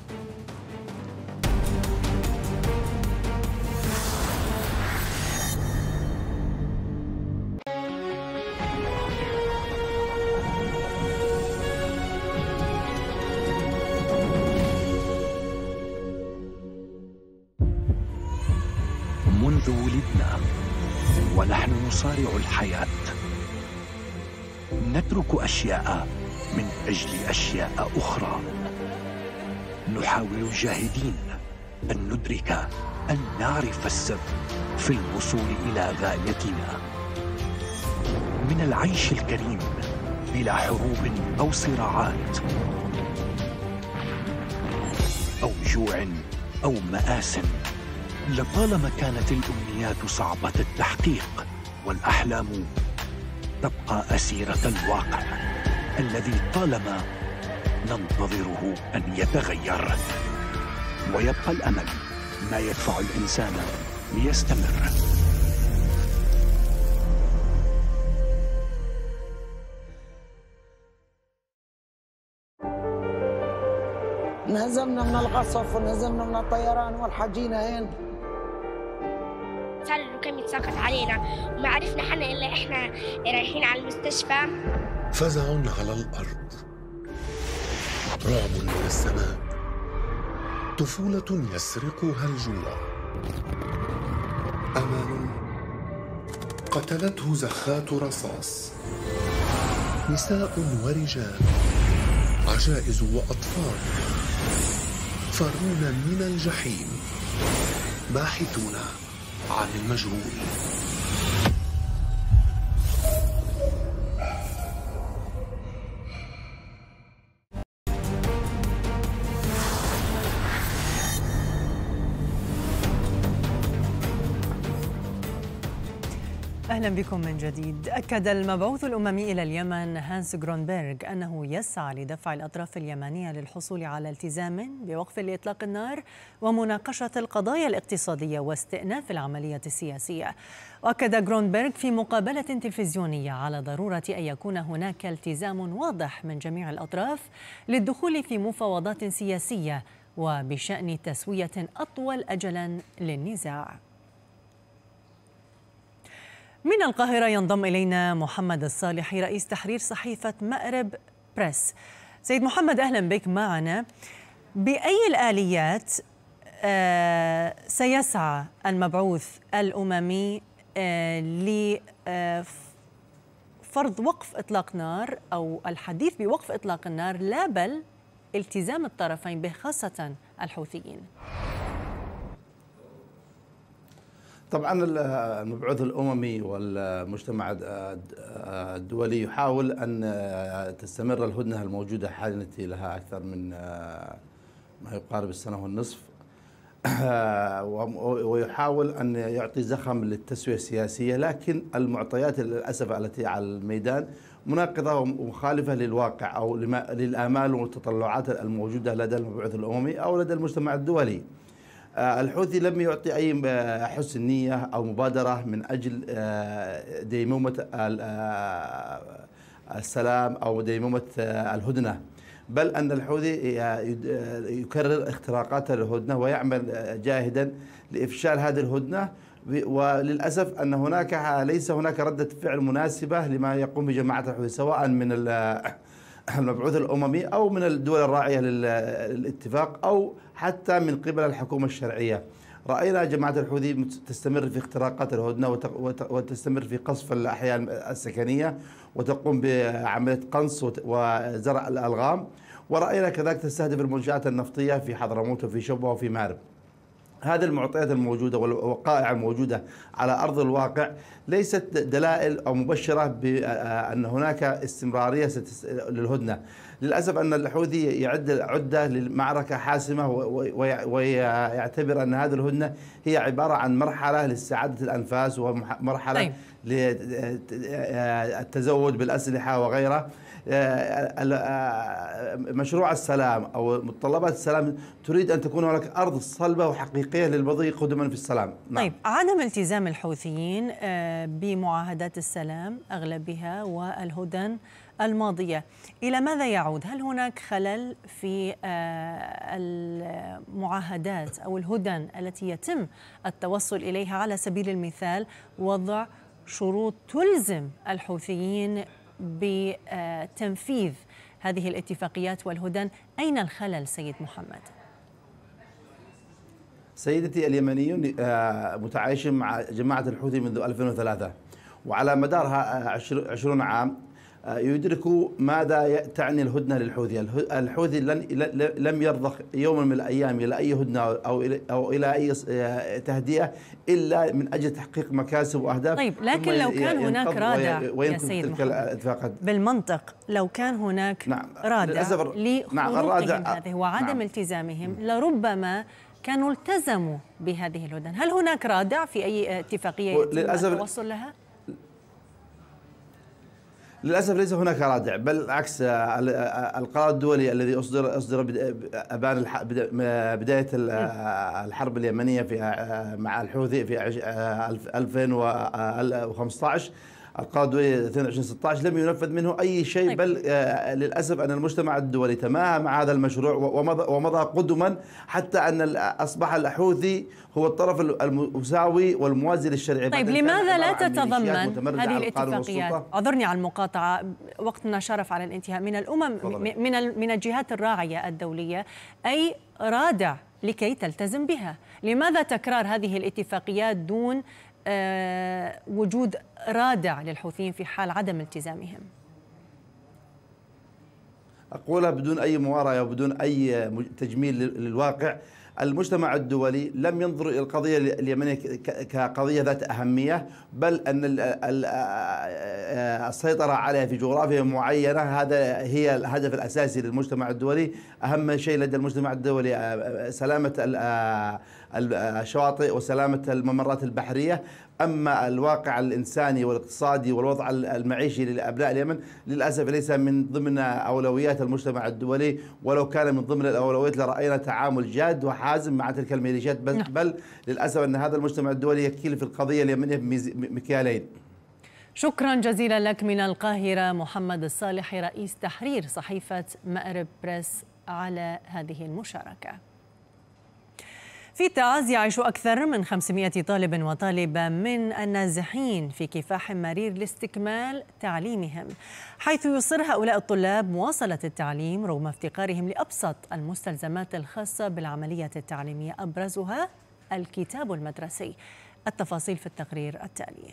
منذ ولدنا ونحن نصارع الحياة، نترك أشياء من أجل أشياء أخرى، نحاول جاهدين أن ندرك، أن نعرف السر في الوصول إلى غايتنا، من العيش الكريم بلا حروب أو صراعات أو جوع أو مآسٍ. لطالما كانت الأمنيات صعبة التحقيق والأحلام تبقى أسيرة الواقع الذي طالما ننتظره أن يتغير، ويبقى الأمل ما يدفع الإنسان ليستمر. انهزمنا من القصف ونهزمنا من الطيران والحجينا هين. صار الركام يتساقط علينا وما عرفنا حنا إلا إحنا رايحين على المستشفى. فزع على الأرض، رعب من السماء، طفولة يسرقها الجوع، أمل قتلته زخات رصاص، نساء ورجال، عجائز وأطفال فرون من الجحيم. باحثون عن المجهول. أهلا بكم من جديد. أكد المبعوث الأممي إلى اليمن هانس غرونبيرغ أنه يسعى لدفع الأطراف اليمنية للحصول على التزام بوقف لإطلاق النار ومناقشة القضايا الاقتصادية واستئناف العملية السياسية. وأكد غرونبيرغ في مقابلة تلفزيونية على ضرورة أن يكون هناك التزام واضح من جميع الأطراف للدخول في مفاوضات سياسية وبشأن تسوية أطول أجلا للنزاع. من القاهرة ينضم إلينا محمد الصالحي رئيس تحرير صحيفة مأرب بريس. سيد محمد أهلا بك معنا. بأي الآليات سيسعى المبعوث الأممي لفرض وقف إطلاق نار أو الحديث بوقف إطلاق النار لا بل التزام الطرفين به خاصة الحوثيين؟ طبعا المبعوث الأممي والمجتمع الدولي يحاول أن تستمر الهدنة الموجودة حاليا التي لها أكثر من ما يقارب السنة والنصف، ويحاول أن يعطي زخم للتسوية السياسية، لكن المعطيات للأسف التي على الميدان مناقضة ومخالفة للواقع أو للآمال والتطلعات الموجودة لدى المبعوث الأممي أو لدى المجتمع الدولي. الحوثي لم يعطي أي حسن نية أو مبادرة من أجل ديمومة السلام أو ديمومة الهدنة، بل أن الحوثي يكرر اختراقات الهدنة ويعمل جاهدا لإفشال هذه الهدنة، وللأسف أن ليس هناك ردة فعل مناسبة لما يقوم بجماعة الحوثي سواء من المبعوث الأممي أو من الدول الراعية للاتفاق أو حتى من قبل الحكومة الشرعية. رأينا جماعة الحوثي تستمر في اختراقات الهدنة وتستمر في قصف الأحياء السكنية وتقوم بعملية قنص وزرع الألغام، ورأينا كذلك تستهدف المنشآت النفطية في حضرموت وفي شبوة وفي مأرب. هذه المعطيات الموجودة والوقائع الموجودة على أرض الواقع ليست دلائل أو مبشرة بأن هناك استمرارية للهدنة. للأسف أن الحوثي يعد عدة للمعركة حاسمة ويعتبر أن هذه الهدنة هي عبارة عن مرحلة لاستعادة الأنفاس ومرحلة للتزود بالأسلحة وغيرها. مشروع السلام أو متطلبات السلام تريد أن تكون هناك أرض صلبة وحقيقية للمضي قدما في السلام. طيب، عدم التزام الحوثيين بمعاهدات السلام أغلبها والهدن الماضية إلى ماذا يعود؟ هل هناك خلل في المعاهدات أو الهدن التي يتم التوصل إليها؟ على سبيل المثال وضع شروط تلزم الحوثيين بتنفيذ هذه الاتفاقيات والهدن. أين الخلل سيد محمد؟ سيدتي، اليمنيون متعايشين مع جماعة الحوثي منذ 2003 وعلى مدارها 20 عام يدركوا ماذا تعني الهدنة للحوثي. الحوثي لم يرضخ يوما من الأيام إلى أي هدنة أو إلى أي تهدئة إلا من أجل تحقيق مكاسب وأهداف. طيب، لكن لو كان هناك رادع يا سيد محمد بالمنطق، لو كان هناك رادع لخروجهم هذه وعدم التزامهم لربما كانوا التزموا بهذه الهدن. هل هناك رادع في أي اتفاقية يتم التوصل لها؟ للأسف ليس هناك رادع، بل العكس. القرار الدولي الذي أصدر أبان بداية الحرب اليمنية مع الحوثي في 2015، القرار الدولي 2216 لم ينفذ منه أي شيء. بل للأسف أن المجتمع الدولي تماهى مع هذا المشروع ومضى قدما حتى أن أصبح الحوثي هو الطرف المساوي والموازي للشرع. طيب، لماذا لا تتضمن هذه الاتفاقيات؟ اعذرني على المقاطعة، وقتنا شرف على الانتهاء. من الأمم من الجهات الراعية الدولية أي رادع لكي تلتزم بها؟ لماذا تكرار هذه الاتفاقيات دون وجود رادع للحوثيين في حال عدم التزامهم؟ أقولها بدون أي مواراة وبدون أي تجميل للواقع. المجتمع الدولي لم ينظر إلى القضية اليمنية كقضية ذات أهمية، بل أن السيطرة عليها في جغرافيا معينة هذا هي الهدف الأساسي للمجتمع الدولي. أهم شيء لدى المجتمع الدولي سلامة الشواطئ وسلامة الممرات البحرية. أما الواقع الإنساني والاقتصادي والوضع المعيشي لأبناء اليمن للأسف ليس من ضمن أولويات المجتمع الدولي، ولو كان من ضمن الأولويات لرأينا تعامل جاد وحازم مع تلك الميليشيات، بل للأسف أن هذا المجتمع الدولي يكيل في القضية اليمنية بمكيالين. شكرا جزيلا لك من القاهرة محمد الصالحي رئيس تحرير صحيفة مأرب بريس على هذه المشاركة. في تعز يعيش أكثر من 500 طالب وطالبة من النازحين في كفاح مرير لاستكمال تعليمهم، حيث يصر هؤلاء الطلاب مواصلة التعليم رغم افتقارهم لأبسط المستلزمات الخاصة بالعملية التعليمية، أبرزها الكتاب المدرسي. التفاصيل في التقرير التالي.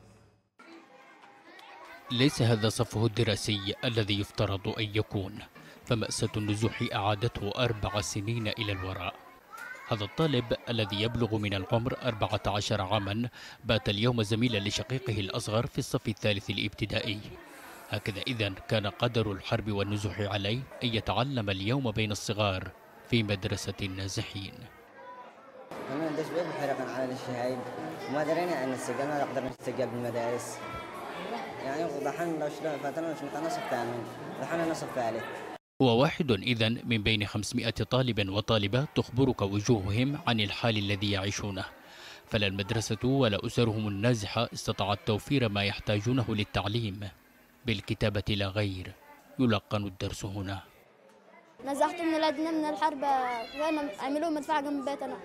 ليس هذا صفه الدراسي الذي يفترض أن يكون، فمأساة النزوح أعادته 4 سنين إلى الوراء. هذا الطالب الذي يبلغ من العمر 14 عاما بات اليوم زميلا لشقيقه الأصغر في الصف الثالث الابتدائي. هكذا إذن كان قدر الحرب والنزوح عليه أن يتعلم اليوم بين الصغار في مدرسة النازحين. أنا ندش بيه بحرقا على الشهايب وما درينا أن السجن ما نقدر نستجاب بالمدارس، يعني ضحنا لو شلون فترة مش نصف ثامن ضحنا نصف ثالث. هو واحد إذن من بين 500 طالب وطالبة تخبرك وجوههم عن الحال الذي يعيشونه، فلا المدرسة ولا أسرهم النازحة استطاعت توفير ما يحتاجونه للتعليم. بالكتابة لا غير، يلقن الدرس هنا. نزحت من ولادنا من الحرب، كانوا عملوا مدفع جنب بيتنا،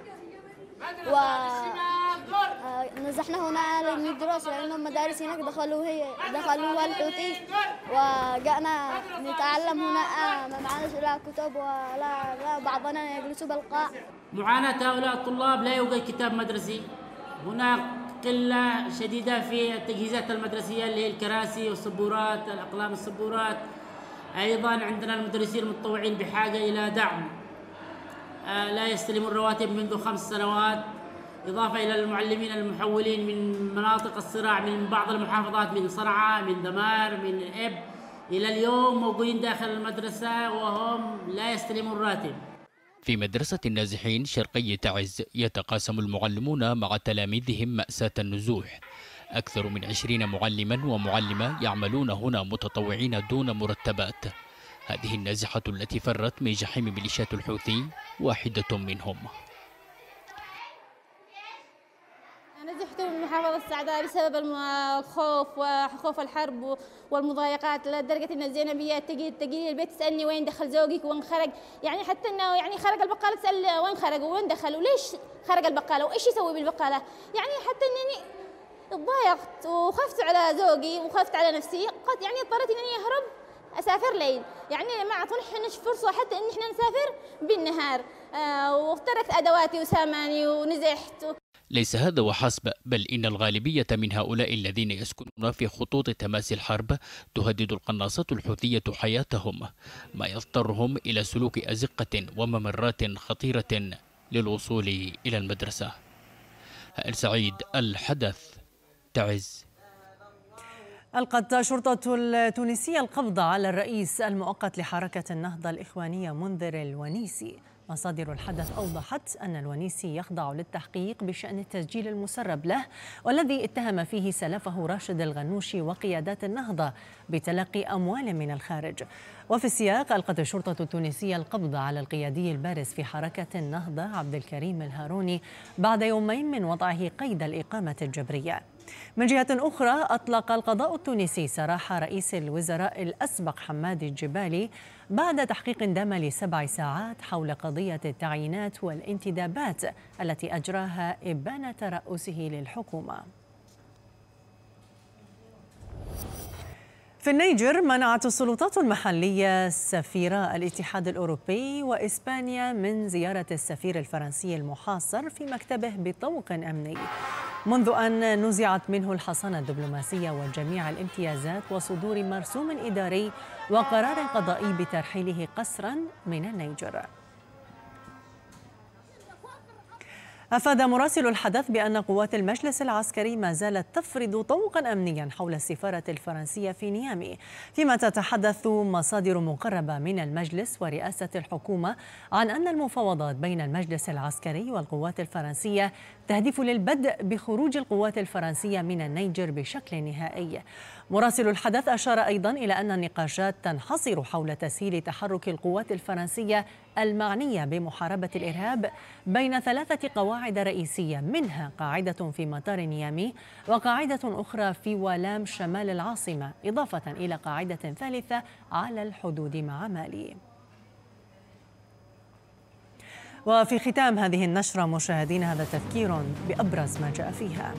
ونزحنا هنا للدراسة لأنه المدارس هناك دخلوها الحوثي، وجاءنا نتعلم هنا ما معناش لا كتب ولا بعضنا يجلسوا بالقاع. معاناة هؤلاء الطلاب لا يوجد كتاب مدرسي، هناك قلة شديدة في التجهيزات المدرسية اللي هي الكراسي والسبورات، الأقلام السبورات. أيضا عندنا المدرسين المتطوعين بحاجة إلى دعم، لا يستلمون الرواتب منذ 5 سنوات، إضافة إلى المعلمين المحولين من مناطق الصراع من بعض المحافظات، من صنعاء، من دمار، من إب، إلى اليوم موجودين داخل المدرسة وهم لا يستلمون راتب. في مدرسة النازحين شرقي تعز يتقاسم المعلمون مع تلاميذهم مأساة النزوح. أكثر من 20 معلما ومعلمة يعملون هنا متطوعين دون مرتبات. هذه النازحة التي فرت من جحيم ميليشيات الحوثي واحدة منهم. نزحت من محافظة السعداء بسبب الخوف وخوف الحرب والمضايقات، لدرجة إن الزينبية تجي البيت تسألني وين دخل زوجك وين خرج، يعني حتى إنه يعني خرج البقالة تسأل وين خرج وين دخل وليش خرج البقالة وإيش يسوي بالبقالة، يعني حتى إنني اتضايقت وخفت على زوجي وخفت على نفسي، قد يعني اضطريت إنني أهرب أسافر ليل، يعني ما أعطونيش فرصة حتى إن إحنا نسافر بالنهار، وتركت أدواتي وساماني ونزحت. ليس هذا وحسب، بل إن الغالبية من هؤلاء الذين يسكنون في خطوط تماس الحرب تهدد القناصات الحوثية حياتهم، ما يضطرهم إلى سلوك أزقة وممرات خطيرة للوصول إلى المدرسة. هائل سعيد، الحدث، تعز. ألقت الشرطة التونسية القبض على الرئيس المؤقت لحركة النهضة الإخوانية منذر الونيسي. مصادر الحدث أوضحت أن الونيسي يخضع للتحقيق بشأن التسجيل المسرب له، والذي اتهم فيه سلفه راشد الغنوشي وقيادات النهضة بتلقي أموال من الخارج. وفي السياق ألقت الشرطة التونسية القبض على القيادي البارز في حركة النهضة عبد الكريم الهاروني بعد يومين من وضعه قيد الإقامة الجبرية. من جهة أخرى أطلق القضاء التونسي سراح رئيس الوزراء الأسبق حماد الجبالي بعد تحقيق دام ل7 ساعات حول قضية التعيينات والانتدابات التي أجراها إبان ترأسه للحكومة. في النيجر منعت السلطات المحلية سفيرا الاتحاد الأوروبي وإسبانيا من زيارة السفير الفرنسي المحاصر في مكتبه بطوق أمني، منذ أن نزعت منه الحصانة الدبلوماسية وجميع الامتيازات وصدور مرسوم إداري وقرار قضائي بترحيله قسرا من النيجر. أفاد مراسل الحدث بأن قوات المجلس العسكري ما زالت تفرض طوقا أمنيا حول السفارة الفرنسية في نيامي، فيما تتحدث مصادر مقربة من المجلس ورئاسة الحكومة عن أن المفاوضات بين المجلس العسكري والقوات الفرنسية تهدف للبدء بخروج القوات الفرنسية من النيجر بشكل نهائي. مراسل الحدث أشار أيضا إلى أن النقاشات تنحصر حول تسهيل تحرك القوات الفرنسية المعنية بمحاربة الإرهاب بين 3 قواعد رئيسية، منها قاعدة في مطار نيامي وقاعدة أخرى في والام شمال العاصمة، إضافة إلى قاعدة ثالثة على الحدود مع مالي. وفي ختام هذه النشرة مشاهدينا هذا تذكير بأبرز ما جاء فيها.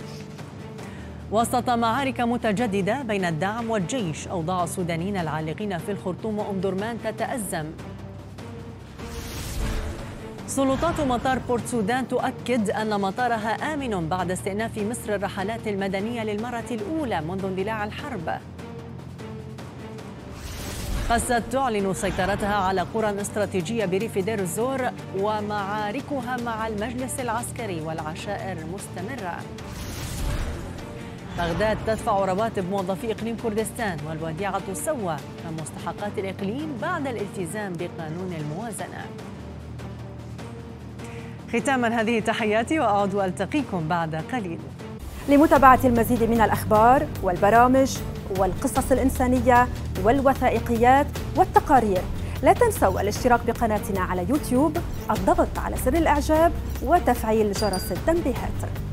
وسط معارك متجددة بين الدعم والجيش، أوضاع السودانيين العالقين في الخرطوم وأم درمان تتأزم. سلطات مطار بورت سودان تؤكد أن مطارها آمن بعد استئناف مصر الرحلات المدنية للمرة الأولى منذ اندلاع الحرب. قسد تعلن سيطرتها على قرى استراتيجية بريف دير الزور، ومعاركها مع المجلس العسكري والعشائر مستمرة. بغداد تدفع رواتب موظفي إقليم كردستان، والوديعة سوى من مستحقات الإقليم بعد الالتزام بقانون الموازنة. ختاما هذه تحياتي، وأعود ألتقيكم بعد قليل. لمتابعة المزيد من الأخبار والبرامج والقصص الإنسانية والوثائقيات والتقارير، لا تنسوا الاشتراك بقناتنا على يوتيوب، الضغط على زر الإعجاب وتفعيل جرس التنبيهات.